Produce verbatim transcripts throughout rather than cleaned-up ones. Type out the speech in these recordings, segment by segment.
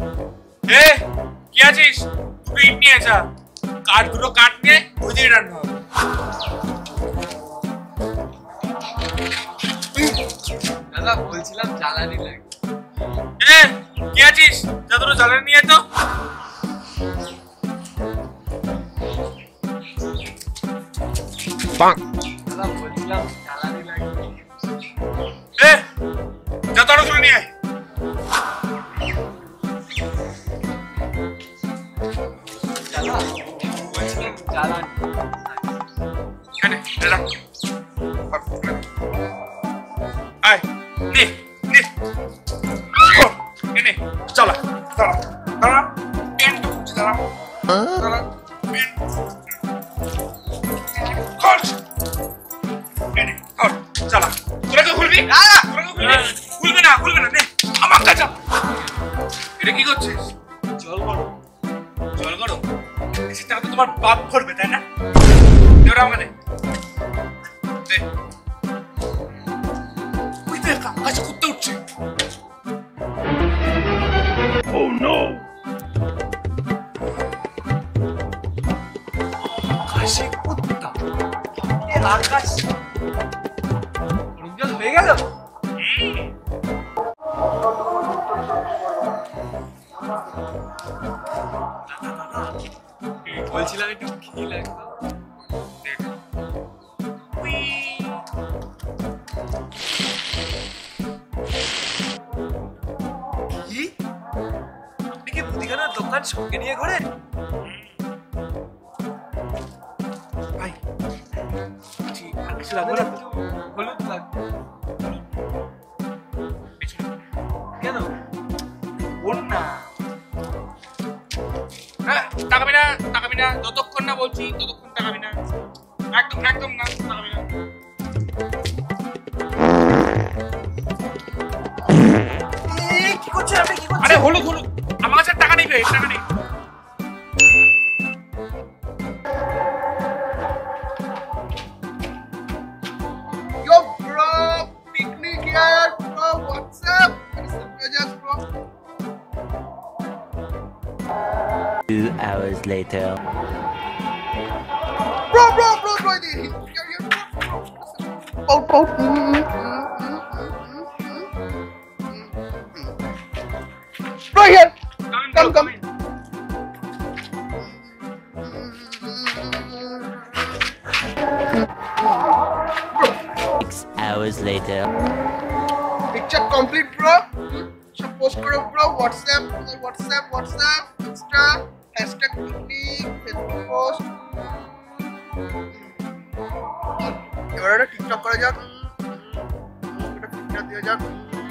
এ কি আছিস? তুই ইট নিয়ে যা, কাঠ দুটো কাঠ নিয়ে ওই দিয়ে রান্না হবে। দাদা বলছিলাম জ্বালানি লাগে। এ কি আছিস? যা দুটো জ্বালানি নিয়ে তো। দাদা বলছিলাম জ্বালানি লাগে। এ যা তো আরো তুলে নিয়ে আয়। দাদা বলছিলাম জ্বালানি। এনে রাখ। আয় নে নে নে চলা চলা চলা পেন চলা চলা পেন খরচ এনে খরচ চলা। তোরা তো খুলবি? না না খুলবি না, খুলবি না। নে আমার কাছে। এটা কি করছিস? জল গরম। জল গরম? সেটা তো তোমার বাপ করবে, তাই না? ওরা আমাকে দে। ওই দেখ কাছে কুত্তে উঠছে। ও নো, কাশি কুত্তা। এ আকাশ জল হয়ে গেল। বলছিলাম একটু ঘি লাগতো। কি? আপনি কি মুদিখানার দোকান সঙ্গে নিয়ে ঘোরেন? ভাই ঠিক আর কিছু লাগবে না? হলুদ লাগবে। কেন? বোন না। হ্যাঁ তাকাবি না, তাকাবি না, যতক্ষণ না বলছি ততক্ষণ তাকাবি না। একদম একদম না, তাকাবি না। কি করছেন আপনি? কি করছেন? আরে হলুদ হলুদ, আমার কাছে টাকা নেই ভাই, টাকা নেই। Yo, bro, picnic here, bro. What's up? Just bro. Two hours later. Bro, bro, bro, bro. Here, here, bro. Pout, pout. Bro, here. Come, come. Six hours later. Picture complete, bro. Some post karo, bro. WhatsApp, WhatsApp, WhatsApp, Insta, hashtag picnic, Facebook post. এবার একটা TikTok করা যাক, একটা picture দেওয়া যাক।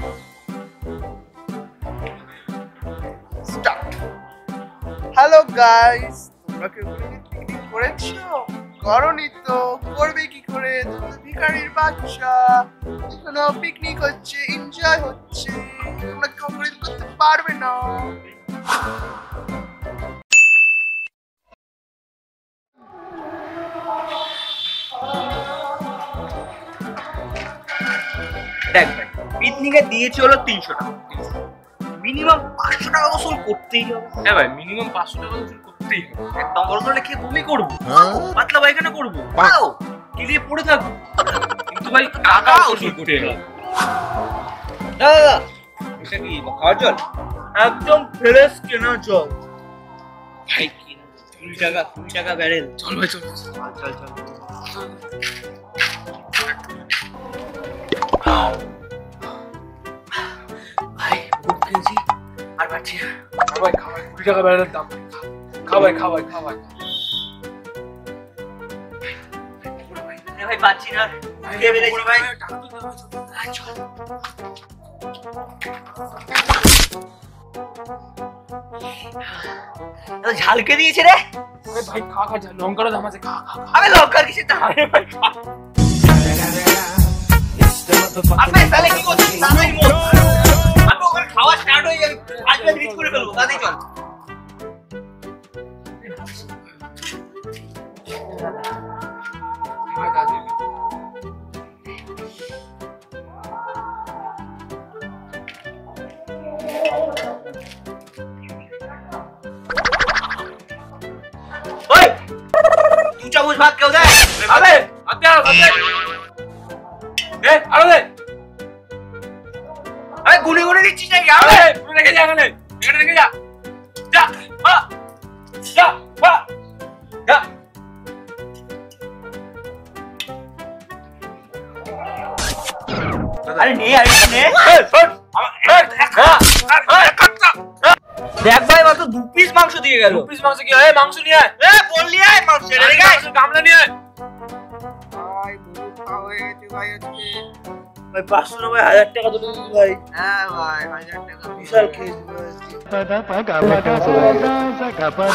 Start. Hello guys, তোমরা কেউ picnic করেছো? করনি তো করবে কি করে? তোমরা ভিখারির বাচ্চা। এখানে পিকনিক হচ্ছে, এনজয় হচ্ছে, তোমরা কেউ করতে পারবে না। দেখ ভাই, পিকনিকে দিয়েছি হলো তিনশো টাকা, মিনিমাম পাঁচশো টাকা বসুল করতেই হবে। হ্যাঁ ভাই, মিনিমাম পাঁচশো টাকা উচিত করতেই হবে। একদম বড় করে খেয়ে বমি করবো, পাতলা পায়খানা করবো, পাও গিলিয়ে পড়ে থাকবো, কিন্তু ভাই টাকা উচিত করতে হবে। দাদা এটা কি খাওয়ার জল? একদম ফ্রেশ কেনা জল ভাই। কিনা কুড়ি টাকা, কুড়ি টাকা ব্যারেল। চল ভাই চল চল চল চল। ভাই বুক ফেলছি আর পাচ্ছি না। ভাই খাওয়াই, কুড়ি টাকা ব্যারেলের দাম। খাওয়াই খাওয়াই খাওয়াই। ভাই পাচ্ছি না, খেয়ে ফেলেছি ভাই। চল ঝালকে দিয়েছে রে ভাই। খা খা, লঙ্কারও দাম আছে, খা খা। আমি লঙ্কার কিসের দাম? ভাই খা। আপনি তাহলে কি করছেন? তাড়াতাড়ি মোট আমি ওখানে খাওয়া স্টার্ট হয়ে যাবে, আজকে রিচ করে ফেলবো। তাড়াতাড়ি চল। ভাই দাদি আরে নে আরে নে দেখ ভাই মাত্র দু পিস মাংস দিয়ে গেল। পিস মাংস কি হয়? মাংস নিয়ে আয়। এ বললি আয় মাংস রে গাইস গামলা নিয়ে আয়। ভাই বহুত খাওয়া হয়ে গেছে ভাই আজকে। ভাই পাঁচশো না ভাই হাজার টাকা তো দিবি ভাই। হ্যাঁ ভাই হাজার টাকা বিশাল খেয়েছি ভাই।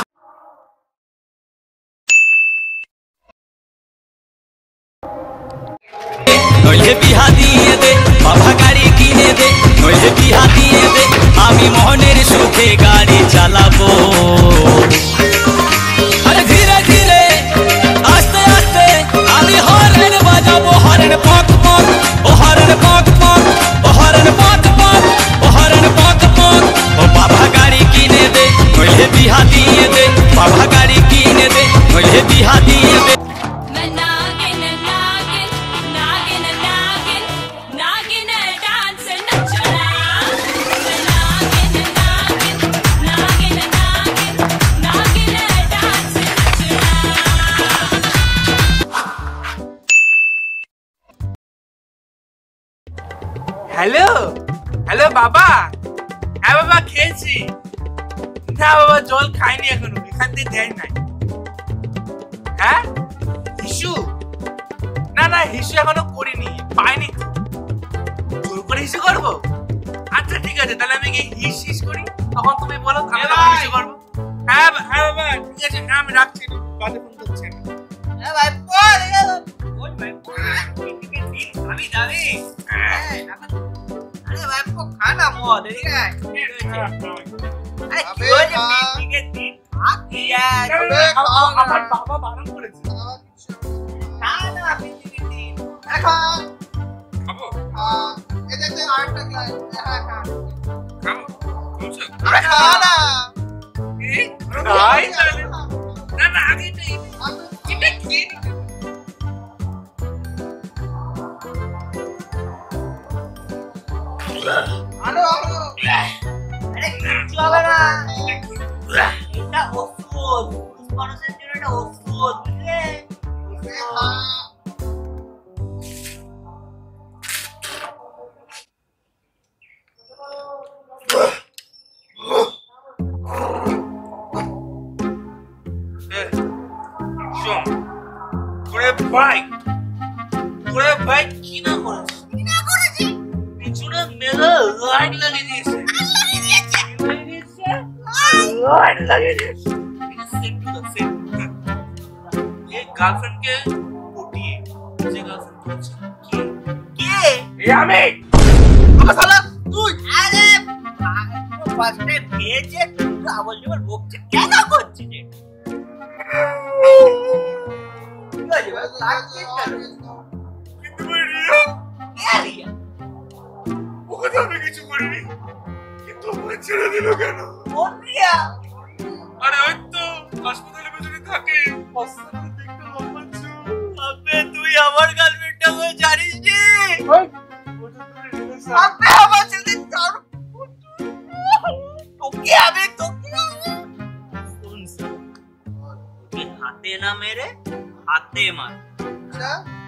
নইলে বিহা দিয়ে দে বাবা গাড়ি কিনে দে, নইলে বিহা দিয়ে দে আমি মোহনের সুখে গাড়ি চালাবো। আরে ধীরে ধীরে আস্তে আস্তে আমি হর্ন বাজাবো, হর্ন পক পক ও হর্ন পক পক ও হর্ন পক পক ও হর্ন পক পক। ও বাবা গাড়ি কিনে দে নইলে বিহা দিয়ে দে, বাবা গাড়ি কিনে দে নইলে বিহা দিয়ে দে। হ্যালো হ্যালো বাবা। হ্যাঁ বাবা খেয়েছি। না বাবা জল খাইনি এখনো, এখান থেকে দেয় নাই। হ্যাঁ হিসু? না না হিসু এখনো করিনি, পাইনি তো। জোর করে হিসু করবো? আচ্ছা ঠিক আছে, তাহলে আমি কি হিস হিস করি, তখন তুমি বলো আমি তখন হিসু করবো। হ্যাঁ হ্যাঁ বাবা ঠিক আছে, হ্যাঁ আমি রাখছি, বাদে ফোন করছি। হ্যাঁ ভাই বল গেল বল ভাই আমি যাবি। আরে ভাই পো খানা মদ ঠিক আছে। আরে কি হয়েছে পিকনিকে দিন ভাগ দিয়া আমার বাবা বারণ করেছে। খানা পিকনিকে দিন এখন খাবো এটাতে আরেকটা গ্লাস হ্যাঁ হ্যাঁ খাবো বলছো? আরে খাও না এই খাই তাহলে। না না আগে নেই, এটা কি আনো আনো আরে কিছু হবে না, এটা ওষুধ, মানুষের জন্য এটা ওষুধ বুঝলে। শোন তোরে ভাই তোরে ভাই কি না করেছে? কি না করেছি? পিছনে মেলা লাইট লাগিয়ে দিয়েছে। লাগিয়ে দিয়েছে লাগিয়ে দিয়েছে লাইট লাগিয়ে দিয়েছে। Set to the set. এই গার্লফ্রেন্ডকে পটিয়ে যে গার্লফ্রেন্ড করেছে কে? কে? এই আমি। আমার শালা তুই। আরে ফার্স্টে পেয়েছে আবল জবল বকছে কেন করছিস এটা? কি হয়েছে ভাই লাগছিস কেন? কিন্তু ভাই রিয়া, কে রিয়া? ওকে তো আমি কিছু করিনি, কিন্তু ওকে ছেড়ে দিল কেন? কোন রিয়া? আরে ওই তো হাসপাতালে পেছনে থাকে, হাসপাতালে দেখতে লম্বা চুল। আবে তুই আমার গার্লফ্রেন্ডটাকে জানিস নি? ওই ওটা তো রিলেশন। আবে আমার সাথে তোর তোকে আমি তোকে শুন শুন তোকে হাতে না মেরে হাতে মার। আচ্ছা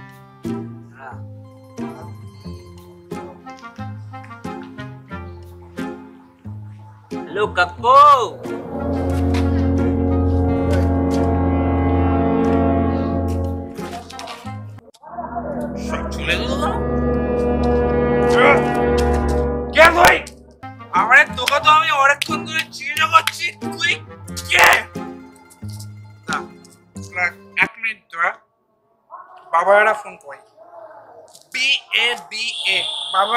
হ্যালো কাকু। সব চলে গেল না? কে ভাই? আরে তোকে তো আমি অনেকক্ষণ ধরে চিন্তা করছি, তুই কে? না এক মিনিট তোরা বাবারা ফোন করি। বি এ বি এ বাবা।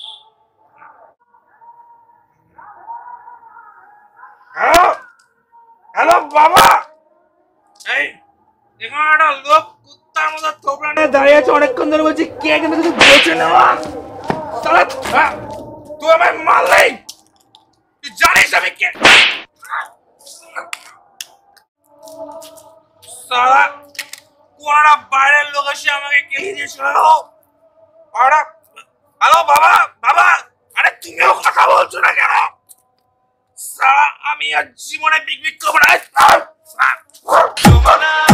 হ্যালো হ্যালো বাবা। এই এখানে একটা লোক কুত্তার মতো থোবড়া নিয়ে দাঁড়িয়ে আছে, অনেকক্ষণ ধরে বলছি কে, কিন্তু কিছু বলছে না। সালা তুই আমায় মারলি, তুই জানিস আমি কে? সালা কোনটা বাইরের লোক এসে আমাকে কেলিয়ে দিয়েছিল। হ্যালো বাবা বাবা। আরে তুমিও কথা বলছো না কেন? সালা আমি আর জীবনে পিকনিক করবো না।